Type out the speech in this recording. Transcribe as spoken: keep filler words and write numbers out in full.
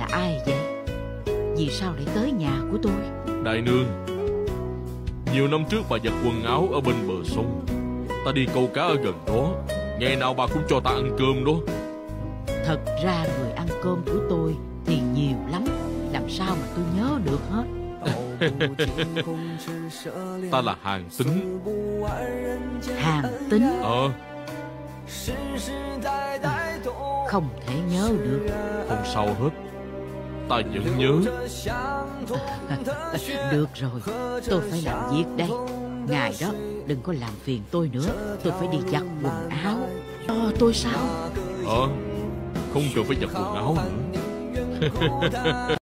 ai vậy? Vì sao lại tới nhà của tôi? Đại nương, nhiều năm trước bà giặt quần áo ở bên bờ sông. Ta đi câu cá ở gần đó, ngày nào bà cũng cho ta ăn cơm đó. Thật ra người ăn cơm của tôi thì nhiều lắm, làm sao mà tôi nhớ được hết. Ta là Hàn Tính. Hàn Tính? Ờ. Không thể nhớ được. Không sao hết, ta vẫn nhớ. Được rồi, tôi phải làm việc đây. Ngài đó, đừng có làm phiền tôi nữa. Tôi phải đi giặt quần áo. Ờ, tôi sao? Ờ, không cần phải giặt quần áo nữa.